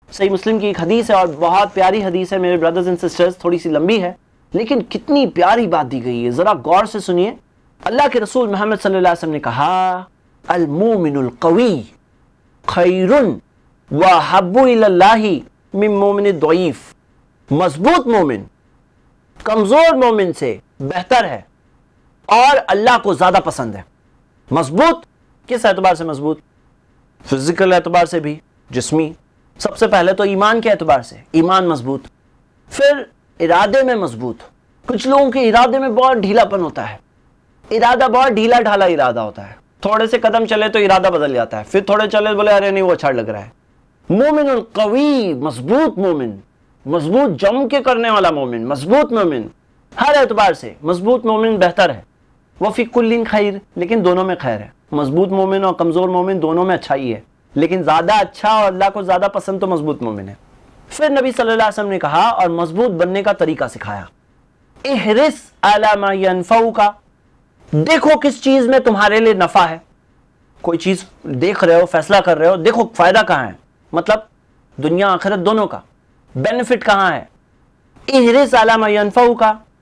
صحیح مسلم کی ایک حدیث ہے اور بہت پیاری حدیث ہے میرے برادرز اینڈ سسٹرز، تھوڑی سی لمبی ہے لیکن کتنی پیاری بات دی گئی ہے، ذرا غور سے سنیے۔ اللہ کے رسول محمد صلی اللہ علیہ وسلم نے کہا المومن القوی خیر واحب الی اللہ من مومن الضعیف، مضبوط مومن کمزور مومن سے بہتر ہے اور اللہ کو زیادہ پسند ہے۔ مضبوط کس اعتبار سے مضبوط؟ فزیکل اعتبار سے بھی، جسمی، سب سے پہلے تو ایمان کے اعتبار سے ایمان مضبوط، پھر ارادے میں مضبوط۔ کچھ لوگوں کے ارادے میں بہت ڈھیلا پن ہوتا ہے، ارادہ بہت ڈھیلا ڈھالا ارادہ ہوتا ہے، تھوڑے سے قدم چلے تو ارادہ بدل جاتا ہے، پھر تھوڑے چلے بولے ارے نہیں وہ اچھا لگ رہا ہے۔ مومن القوی، مضبوط مومن، مضبوط جم کے کرنے والا مومن، مضبوط مومن، ہر اعتبار سے مضبوط مومن بہتر ہے۔ وفی کل خیر، لیکن دونوں میں خیر ہے، مضبوط مومن اور کمزور مومن دونوں میں اچھائی ہے، لیکن زیادہ اچھا اور اللہ کو زیادہ پسند تو مضبوط مومن ہے۔ پھر نبی صلی اللہ علیہ وسلم نے کہا اور مضبوط بننے کا طریقہ سکھایا، احرص علی ما ینفعک، دیکھو کس چیز میں تمہارے لیے نفع ہے۔ کوئی چیز دیکھ رہے ہو، فیصلہ کر رہے ہو، دیکھو فائدہ کہاں ہے، مطلب دنیا آخرت دونوں کا بینیفٹ کہاں ہے۔ احرص علی ما ینفعک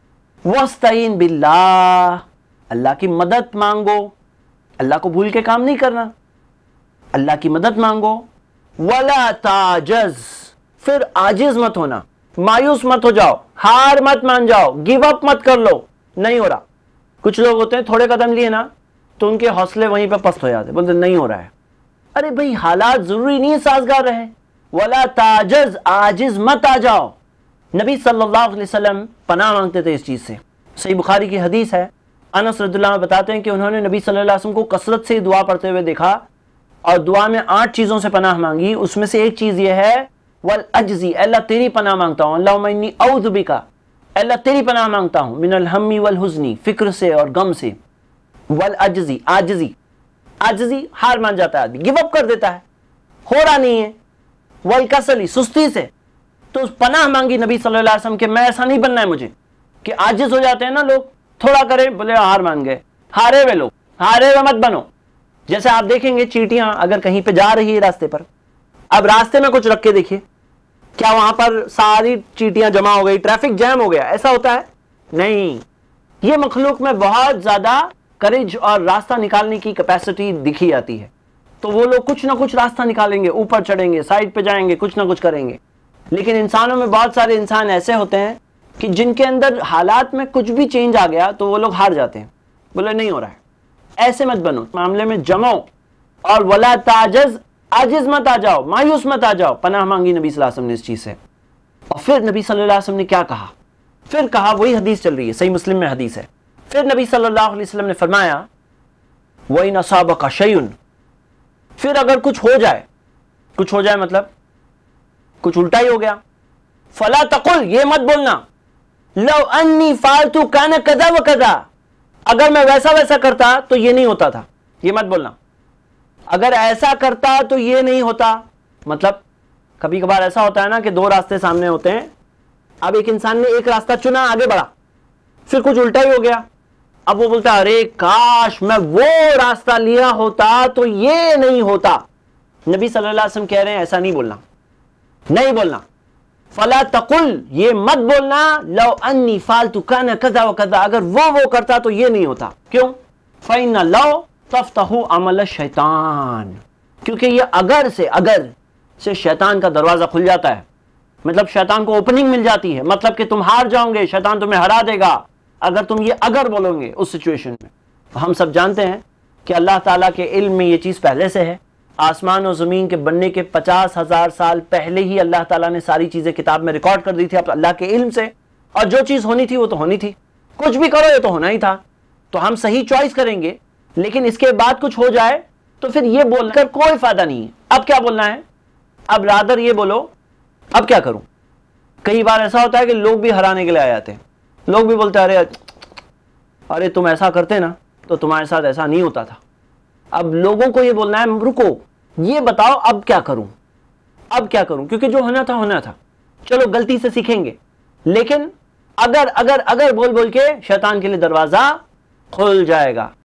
واستعین باللہ، اللہ کی مدد مانگو، اللہ کو بھول کے کام نہیں کرنا، اللہ کی مدد مانگو۔ ولا تعجز، پھر عاجز مت ہونا، مایوس مت ہو جاؤ، ہار مت مان جاؤ، گیو اپ مت کر لو، نہیں ہو رہا۔ کچھ لوگ ہوتے ہیں تھوڑے قدم لیے نا تو ان کے حوصلے وہیں پہ پست ہو جاتے، بولتے نہیں ہو رہا ہے۔ ارے بھئی حالات ضروری نہیں سازگار رہے، ولا تعجز، عاجز مت آ جاؤ۔ نبی صلی اللہ علیہ وسلم پناہ مانگتے تھے اس چیز سے، صحیح بخاری کی حدیث ہے، انس رضی اللہ عنہ بتاتے ہیں کہ انہوں نے نبی صلی اللہ علیہ وسلم کو کثرت سے دعا پڑھتے ہوئے دیکھا اور دعا میں 8 چیزوں سے پناہ مانگی، اس میں سے ایک چیز یہ ہے والعجزی، اللہ تیری پناہ مانگتا ہوں، اللہم انی اعوذ بک، اللہ تیری پناہ مانگتا ہوں، من الہم والحزن، فکر سے اور غم سے، والعجزی، عاجزی، عاجزی ہار مان جاتا ہے آدمی، گیو اپ کر دیتا ہے، ہو رہا نہیں ہے، والکسلی، سستی سے۔ تو پناہ مانگی نبی صلی اللہ علیہ وسلم کہ میں ایسا نہیں بننا ہے مجھے، کہ عاجز ہو جاتے ہیں نا لوگ، تھوڑا کرے بولے ہار مان گئے، ہارے ہوئے لوگ، ہارے ہوئے مت بنو۔ جیسے آپ دیکھیں گے چیٹیاں اگر کہیں پہ جا رہی ہے راستے پر، اب راستے میں کچھ رکھ کے دیکھیے، کیا وہاں پر ساری چیٹیاں جمع ہو گئی، ٹریفک جیم ہو گیا؟ ایسا ہوتا ہے؟ نہیں۔ یہ مخلوق میں بہت زیادہ کریج اور راستہ نکالنے کی کیپیسٹی دکھی جاتی ہے، تو وہ لوگ کچھ نہ کچھ راستہ نکالیں گے، اوپر چڑھیں گے، سائڈ پہ جائیں گے، کچھ نہ کچھ کریں گے۔ لیکن انسانوں میں بہت سارے انسان ایسے ہوتے ہیں کہ جن کے اندر حالات میں کچھ بھی چینج آ گیا تو وہ لوگ ہار جاتے ہیں، بولے نہیں ہو رہا ہے۔ ایسے مت بنو، معاملے میں جمو، اور ولا تعجز، عاجز مت آ جاؤ، مایوس مت آ جاؤ۔ پناہ مانگی نبی صلی اللہ علیہ وسلم نے اس چیز سے۔ اور پھر نبی صلی اللہ علیہ وسلم نے کیا کہا؟ پھر کہا، وہی حدیث چل رہی ہے، صحیح مسلم میں حدیث ہے، پھر نبی صلی اللہ علیہ وسلم نے فرمایا وَإِنْ أَصَابَكَ شَيْءٌ، پھر اگر کچھ ہو جائے، کچھ ہو جائے مطلب کچھ الٹا ہی ہو گیا، فَلَا تَقُلْ، یہ مت بولنا، لَوْ أَنِّي فَعَلْتُ كَانَ كَذَا وَكَذَا، اگر میں ویسا ویسا کرتا تو یہ نہیں ہوتا تھا، یہ مت بولنا، اگر ایسا کرتا تو یہ نہیں ہوتا۔ مطلب کبھی کبھار ایسا ہوتا ہے نا کہ 2 راستے سامنے ہوتے ہیں، اب ایک انسان نے ایک راستہ چنا، آگے بڑھا، پھر کچھ الٹا ہی ہو گیا، اب وہ بولتا ہے ارے کاش میں وہ راستہ لیا ہوتا تو یہ نہیں ہوتا۔ نبی صلی اللہ علیہ وسلم کہہ رہے ہیں ایسا نہیں بولنا، نہیں بولنا، فلا تقل، یہ مت بولنا، لو انی فعلت کان کذا وکذا، اگر وہ کرتا تو یہ نہیں ہوتا۔ کیوں؟ فإن لو تفتح عمل الشیطان، کیونکہ یہ اگر سے شیطان کا دروازہ کھل جاتا ہے، مطلب شیطان کو اوپننگ مل جاتی ہے، مطلب کہ تم ہار جاؤ گے، شیطان تمہیں ہرا دے گا اگر تم یہ اگر بولو گے اس سچویشن میں۔ ہم سب جانتے ہیں کہ اللہ تعالیٰ کے علم میں یہ چیز پہلے سے ہے، آسمان و زمین کے بننے کے 50,000 سال پہلے ہی اللہ تعالیٰ نے ساری چیزیں کتاب میں ریکارڈ کر دی تھی اب اللہ کے علم سے، اور جو چیز ہونی تھی وہ تو ہونی تھی، کچھ بھی کرو یہ تو ہونا ہی تھا، تو ہم صحیح چوائس کریں گے، لیکن اس کے بعد کچھ ہو جائے تو پھر یہ بول کر کوئی فائدہ نہیں ہے۔ اب کیا بولنا ہے؟ اب رادر یہ بولو اب کیا کروں۔ کئی بار ایسا ہوتا ہے کہ لوگ بھی ہرانے کے لیے آ جاتے ہیں، لوگ بھی بولتے ہیں ارے تم ایسا کرتے نا تو تمہارے ساتھ ایسا نہیں ہوتا تھا۔ اب لوگوں کو یہ بولنا ہے رکو، یہ بتاؤ اب کیا کروں، اب کیا کروں، کیونکہ جو ہونا تھا ہونا تھا، چلو غلطی سے سیکھیں گے، لیکن اگر بول کے شیطان کے لیے دروازہ کھل جائے گا۔